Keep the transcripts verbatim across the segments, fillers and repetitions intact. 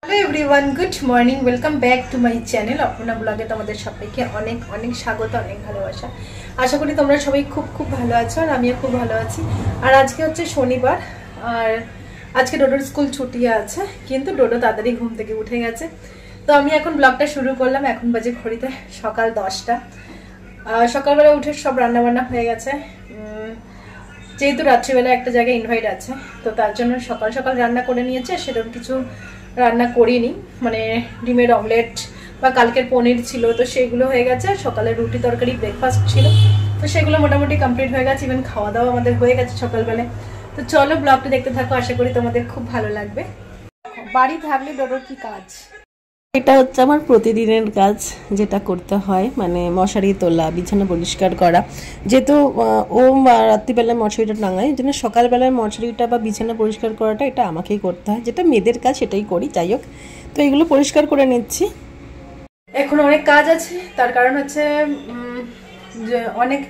Hello everyone, good morning, welcome back to my channel Aparna ব্লগে। তোমাদের সবাইকে অনেক অনেক স্বাগত, অনেক ভালোবাসা। আশা করি তোমরা সবাই খুব খুব ভালো আছো আর আমিও খুব ভালো আছি। আর আজকে হচ্ছে শনিবার, আর আজকে ডোডোর স্কুল ছুটি আছে, কিন্তু ডোডো তাড়াতাড়ি ঘুম থেকে উঠে গেছে। তো আমি এখন ব্লগটা শুরু করলাম। এখন বাজে ঘড়িতে সকাল দশটা। সকালবেলা উঠে সব রান্নাবান্না হয়ে গেছে, যেহেতু রাত্রিবেলা একটা জায়গায় ইনভাইট আছে, তো তার জন্য সকাল সকাল রান্না করে নিয়েছে। সেরকম কিছু রান্না করিনি, মানে ডিমের অমলেট বা কালকের পনির ছিল, তো সেগুলো হয়ে গেছে। সকালে রুটি তরকারি ব্রেকফাস্ট ছিল, তো সেগুলো মোটামুটি কমপ্লিট হয়ে গেছে। ইভেন খাওয়া দাওয়া আমাদের হয়ে গেছে সকালবেলায়। তো চলো ব্লগটা দেখতে থাকো, আশা করি তোমাদের খুব ভালো লাগবে। বাড়ি থাকলে ডোডোর কি কাজ? এটা হচ্ছে আমার প্রতিদিনের কাজ, যেটা করতে হয়, মানে মশারি তোলা, বিছানা পরিষ্কার করা। যেহেতু ও রাত্রিবেলায় মশারিটা টাঙায়, এই জন্য সকালবেলায় মশারিটা বা বিছানা পরিষ্কার করাটা এটা আমাকেই করতে হয়। যেটা মেয়েদের কাজ সেটাই করি, যাই হোক। তো এগুলো পরিষ্কার করে নিচ্ছি। এখন অনেক কাজ আছে, তার কারণ হচ্ছে যে অনেক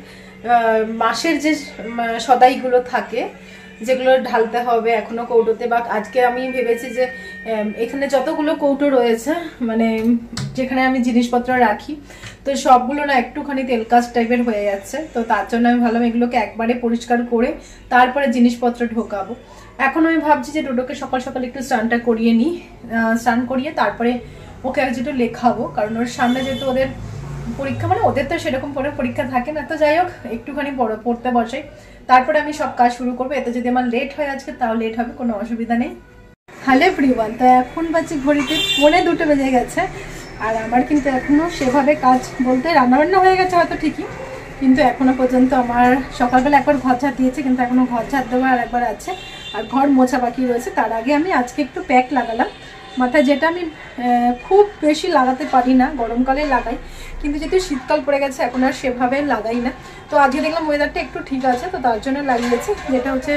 মাসের যে সদাইগুলো থাকে, যেগুলো ঢালতে হবে এখনো কৌটোতে। বা আজকে আমি ভেবেছি যে এখানে যতগুলো কৌটো রয়েছে, মানে যেখানে আমি জিনিসপত্র রাখি, তো সবগুলো না একটুখানি তেলকাজ টাইপের হয়ে যাচ্ছে। তো তার জন্য আমি ভাবলাম এগুলোকে একবারে পরিষ্কার করে তারপরে জিনিসপত্র ঢোকাবো। এখন আমি ভাবছি যে ডোডোকে সকাল সকাল একটু স্নানটা করিয়ে নিই, স্নান করিয়ে তারপরে ওকে এক যেটা লেখাবো, কারণ ওর সামনে যেহেতু ওদের পরীক্ষা, মানে ওদের তো সেরকম পরে পরীক্ষা থাকে না। তো যাই হোক, একটুখানি পড়তে বসাই, তারপরে আমি সব কাজ শুরু করবো। এতে যদি আমার লেট হয় আজকে, তাও লেট হবে, কোনো অসুবিধা নেই। হ্যালো এভরিওয়ান, তো এখন বাজে ঘড়িতে পৌনে দুটো বেজে গেছে, আর আমার কিন্তু এখনো সেভাবে কাজ বলতে রান্নাবান্না হয়ে গেছে হয়তো ঠিকই, কিন্তু এখনো পর্যন্ত আমার সকালবেলা একবার ঘর ঝাড় দিয়েছে, কিন্তু এখনো ঘর ঝাড় দেওয়া আর একবার আছে, আর ঘর মোছা বাকি রয়েছে। তার আগে আমি আজকে একটু প্যাক লাগালাম মাথায়, যেটা আমি খুব বেশি লাগাতে পারি না, গরমকালে লাগাই, কিন্তু যেহেতু শীতকাল পড়ে গেছে এখন আর সেভাবে লাগাই না। তো আজকে দেখলাম ওয়েদারটা একটু ঠিক আছে, তো তার জন্য লাগিয়েছি। যেটা হচ্ছে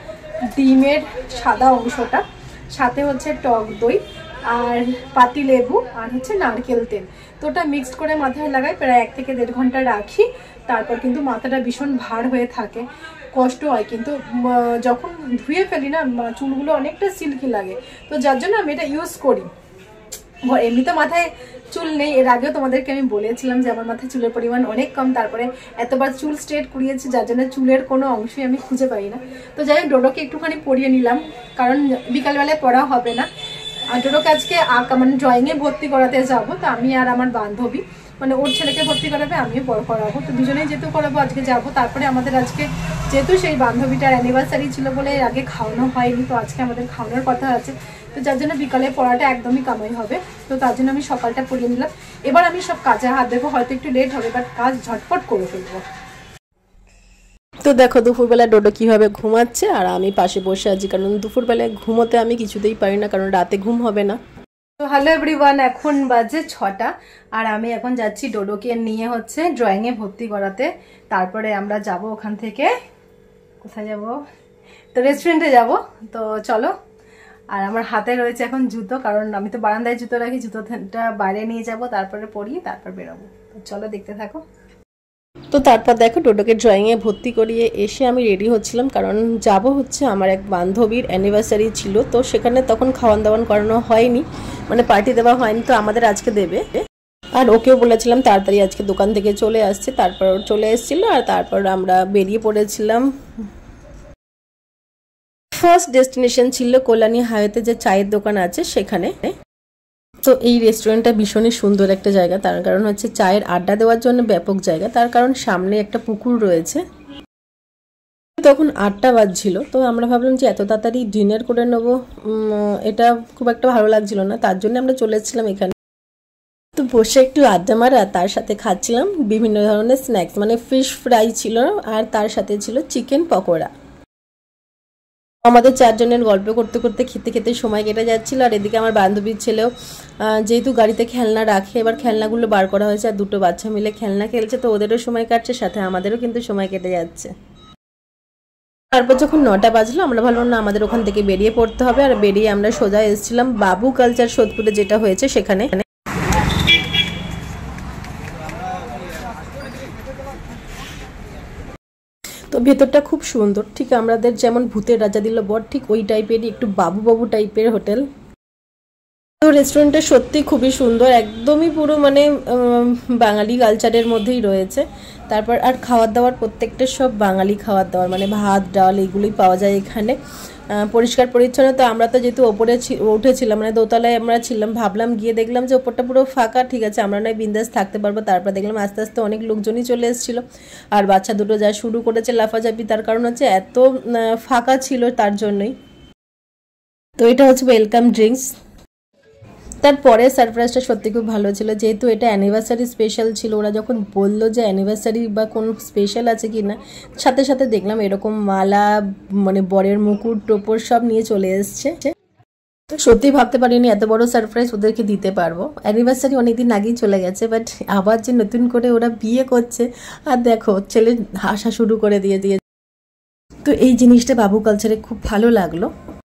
ডিমের সাদা অংশটা, সাথে হচ্ছে টক দই আর পাতি লেবু আর হচ্ছে নারকেল তেল, তো ওটা মিক্সড করে মাথায় লাগাই, প্রায় এক থেকে দেড় ঘন্টা রাখি। তারপর কিন্তু মাথাটা ভীষণ ভার হয়ে থাকে, কষ্ট হয়, কিন্তু যখন ধুয়ে ফেলি না চুলগুলো অনেকটা সিল্কি লাগে, তো যার জন্য আমি এটা ইউজ করি। এমনি তো মাথায় চুল নেই, এর আগেও তোমাদেরকে আমি বলেছিলাম যে আমার মাথায় চুলের পরিমাণ অনেক কম, তারপরে এতবার চুল স্ট্রেট করিয়েছি যার জন্য চুলের কোনো অংশই আমি খুঁজে পাই না। তো যাই হোক, ডোডোকে একটুখানি পরিয়ে নিলাম, কারণ বিকালবেলায় পড়া হবে না। আর ডোডোকে আজকে আঁকা মানে ড্রয়িংয়ে ভর্তি করাতে যাবো, তো আমি আর আমার বান্ধবী, মানে ওর ছেলেকে ভর্তি করাবে, আমিও পড় করাবো, তো দুজনেই যেহেতু করাবো আজকে যাবো। তারপরে আমাদের আজকে যেহেতু সেই বান্ধবীটার অ্যানিভার্সারি ছিল বলে আগে খাওয়ানো হয়নি, তো আজকে আমাদের খাওয়ানোর কথা আছে, তো যার জন্য বিকালে পড়াটা একদমই কামাই হবে। তো তার জন্য আমি সকালটা পড়িয়ে নিলাম। এবার আমি সব কাজে হাত দেবো, হয়তো একটু লেট হবে, বাট কাজ ঝটপট করে ফেলবো। তো দেখো দুপুরবেলা ডোডো কিভাবে ঘুমাচ্ছে, আর আমি পাশে বসে আছি, কারণ দুপুরবেলায় ঘুমোতে আমি কিছুতেই পারি না, কারণ রাতে ঘুম হবে না। তো হ্যালো এভরিওয়ান, এখন বাজে ছটা, আর আমি এখন যাচ্ছি ডোডোকে নিয়ে হচ্ছে ড্রয়িংয়ে ভর্তি করাতে। তারপরে আমরা যাব ওখান থেকে, কোথায় যাব, তো রেস্টুরেন্টে যাব। তো চলো। আর আমার হাতে রয়েছে এখন জুতো, কারণ আমি তো বারান্দায় জুতো রাখি, জুতোটা বাইরে নিয়ে যাব, তারপরে পরি, তারপর বেরোবো। তো চলো দেখতে থাকো। তো তারপর দেখো ডোডোকে ড্রয়িংয়ে ভর্তি করিয়ে এসে আমি রেডি হচ্ছিলাম, কারণ যাব হচ্ছে আমার এক বান্ধবীর অ্যানিভার্সারি ছিল, তো সেখানে তখন খাওয়ান দাওয়ান করানো হয়নি, মানে পার্টি দেওয়া হয়নি, তো আমাদের আজকে দেবে। আর ওকেও বলেছিলাম তাড়াতাড়ি আজকে দোকান থেকে চলে আসছে, তারপর ওর চলে এসেছিল, আর তারপর আমরা বেরিয়ে পড়েছিলাম। ফার্স্ট ডেস্টিনেশন ছিল কল্যাণী হাইওয়েতে যে চায়ের দোকান আছে সেখানে। তো এই রেস্টুরেন্টটা ভীষণই সুন্দর একটা জায়গা, তার কারণ হচ্ছে চায়ের আড্ডা দেওয়ার জন্য ব্যাপক জায়গা, তার কারণ সামনে একটা পুকুর রয়েছে। তখন আটটা বাজছিল, তো আমরা ভাবলাম যে এত তাড়াতাড়ি ডিনার করে নেবো, এটা খুব একটা ভালো লাগছিল না, তার জন্য আমরা চলে এসেছিলাম এখানে। তো বসে একটু আড্ডা মারা, তার সাথে খাচ্ছিলাম বিভিন্ন ধরনের স্ন্যাক্স, মানে ফিশ ফ্রাই ছিল, আর তার সাথে ছিল চিকেন পকোড়া। আমাদের চারজনের গল্প করতে করতে খেতে খেতে সময় কেটে যাচ্ছিল। আর এদিকে আমার বান্ধবীর ছেলেও যেহেতু গাড়িতে খেলনা রাখে, এবার খেলনাগুলো বার করা হয়েছে, আর দুটো বাচ্চা মিলে খেলনা খেলছে, তো ওদেরও সময় কাটছে, সাথে আমাদেরও কিন্তু সময় কেটে যাচ্ছে। তারপর যখন নটা বাজলো, আমরা ভাবলাম না আমাদের ওখান থেকে বেরিয়ে পড়তে হবে, আর বেরিয়ে আমরা সোজা এসেছিলাম বাবু কালচার সোদপুরে, যেটা হয়েছে সেখানে। তো ভেতরটা খুব সুন্দর, ঠিক আমাদের যেমন ভূতের রাজা দিল বর, ঠিক ওই টাইপেরই, একটু বাবু বাবু টাইপের হোটেল। তো রেস্টুরেন্টটা সত্যি খুবই সুন্দর, একদমই পুরো মানে বাঙালি কালচারের মধ্যেই রয়েছে। তারপর আর খাওয়ার দাওয়ার প্রত্যেকটা সব বাঙালি খাওয়ার দাওয়ার, মানে ভাত ডাল এগুলোই পাওয়া যায় এখানে। পরিষ্কার পরিচ্ছন্ন। তো আমরা তো যেহেতু ওপরে উঠেছিলাম, মানে দোতলায় আমরা ছিলাম, ভাবলাম গিয়ে দেখলাম যে ওপরটা পুরো ফাঁকা, ঠিক আছে আমরা নয় বিন্দাস থাকতে পারবো। তারপর দেখলাম আস্তে আস্তে অনেক লোকজনই চলে এসেছিলো, আর বাচ্চা দুটো যা শুরু করেছে লাফাঝাপি, তার কারণ হচ্ছে এত ফাঁকা ছিল তার জন্যই। তো এটা হচ্ছে ওয়েলকাম ড্রিঙ্কস। তারপরে সারপ্রাইজটা সত্যি খুব ভালো ছিল, যেহেতু এটা অ্যানিভার্সারি স্পেশাল ছিল। ওরা যখন বললো যে অ্যানিভার্সারি বা কোন স্পেশাল আছে কি না, সাথে সাথে দেখলাম এরকম মালা, মানে বরের মুকুট টোপর সব নিয়ে চলে এসছে। তো সত্যি ভাবতে পারিনি এত বড় সারপ্রাইজ ওদেরকে দিতে পারবো। অ্যানিভার্সারি অনেকদিন আগেই চলে গেছে, বাট আবার যে নতুন করে ওরা বিয়ে করছে, আর দেখো ছেলে হাসা শুরু করে দিয়ে দিয়ে তো এই জিনিসটা বাবু কালচারে খুব ভালো লাগলো।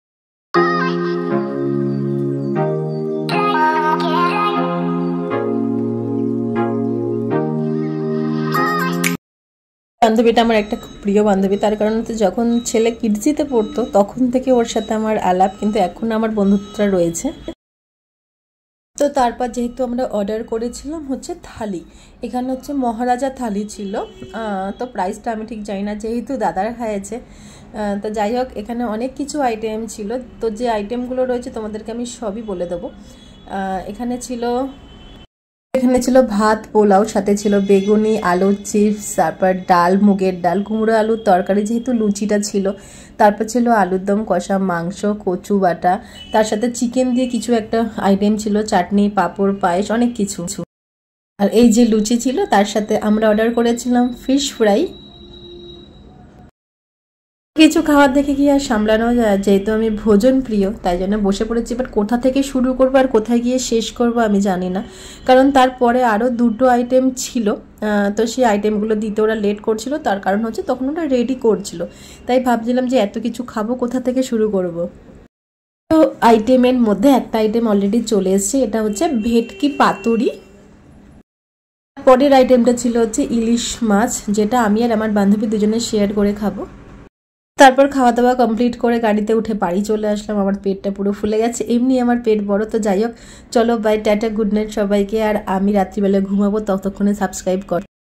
বান্ধবীটা আমার একটা খুব প্রিয় বান্ধবী, তার কারণ হচ্ছে যখন ছেলে কিডজিতে পড়তো তখন থেকে ওর সাথে আমার আলাপ, কিন্তু এখন আমার বন্ধুত্বটা রয়েছে। তো তারপর যেহেতু আমরা অর্ডার করেছিলাম হচ্ছে থালি, এখানে হচ্ছে মহারাজা থালি ছিল। তো প্রাইসটা আমি ঠিক জানি না, যেহেতু দাদার হয়েছে। তো যাই হোক, এখানে অনেক কিছু আইটেম ছিল। তো যে আইটেমগুলো রয়েছে তোমাদেরকে আমি সবই বলে দেবো। এখানে ছিল এখানে ছিল ভাত পোলাও, সাথে ছিল বেগুনি আলুর চিপস, তারপর ডাল, মুগের ডাল, কুমড়ো আলুর তরকারি, যেহেতু লুচিটা ছিল। তারপর ছিল আলুর দম, কষা মাংস, কচু বাটা, তার সাথে চিকেন দিয়ে কিছু একটা আইটেম ছিল, চাটনি, পাঁপড়, পায়েস, অনেক কিছু। আর এই যে লুচি ছিল, তার সাথে আমরা অর্ডার করেছিলাম ফিশ ফ্রাই। কিছু খাবার দেখে কি আর সামলানো যায়, যেহেতু আমি ভোজন প্রিয় তাই জন্য বসে পড়েছি। বাট কোথা থেকে শুরু করবো আর কোথায় গিয়ে শেষ করবো আমি জানি না, কারণ তারপরে আরও দুটো আইটেম ছিল। তো সেই আইটেমগুলো দিতে ওরা লেট করছিল, তার কারণ হচ্ছে তখন ওরা রেডি করছিল। তাই ভাবছিলাম যে এত কিছু খাবো, কোথা থেকে শুরু করব। তো আইটেমের মধ্যে একটা আইটেম অলরেডি চলে এসছে, এটা হচ্ছে ভেটকি পাতুরি। পরের আইটেমটা ছিল হচ্ছে ইলিশ মাছ, যেটা আমি আর আমার বান্ধবী দুজনে শেয়ার করে খাবো। তারপর খাওয়া দাওয়া কমপ্লিট করে গাড়িতে উঠে বাড়ি চলে আসলাম। আমার পেটটা পুরো ফুলে গেছে, এমনি আমার পেট বড়। তো যাই হোক, চলো বাই, টাটা, গুড নাইট সবাইকে। আর আমি রাত্রিবেলা ঘুমাবো, ততক্ষণে সাবস্ক্রাইব কর।